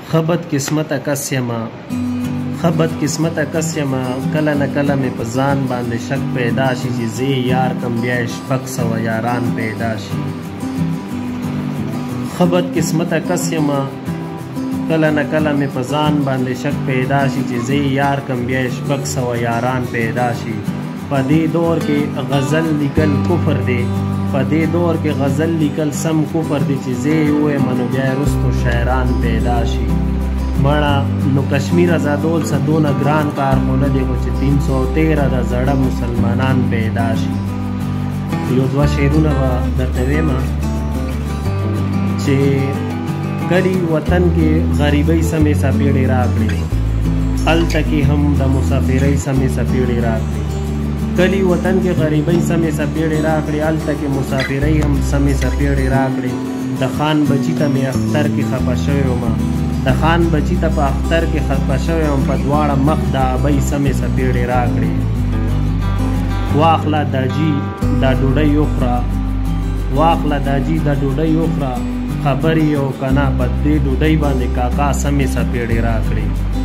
خبت قسمت کس یما خبت قسمت کس یما کله نه کله مې په ځان باندې شک پیدا شي چې زه یار کم بیا شپږ سوه یاران پیدا شي. خبت قسمت کس یما کله نه کله مې په ځان باندې شک پیدا شي چې زه یار کم بیا شپږ سوه یاران پیدا شي. په دې دور کې غزل لیکل کفر دی، په دې دور کې غزل لیکل سم کفر دی چې زه یې ووایم نو بیا رستو شاعران پیدا شي. مړه نو کشمیر ازادول څه دونه ګران کار خو نه دی خو چې 313 د زړه مسلمانان پیدا شي. یو دوه شعرونه به درته ویمه چې کلی وطن کې غریبۍ سمې څپېړې راکړې، هلته کې هم د مسافرۍ سمې څپېړې راکړې. کلی وطن کې غریبۍ سمې څپېړې راکړې، هلته کې مسافرۍ هم سمې څپېړې راکړې. د خان بچي ته مې اختر کې خفه شوی ومه، د خان بچي ته په اختر کې خفه شوی وم، په دواړه مخ د ابۍ سمې څپېړې راکړې. واخله داجي دا ډوډۍ وخوره، واخله داجي دا ډوډۍ وخوره، خبرې او که نه په دې ډوډۍ باندې کاکا سمې څپېړې راکړې.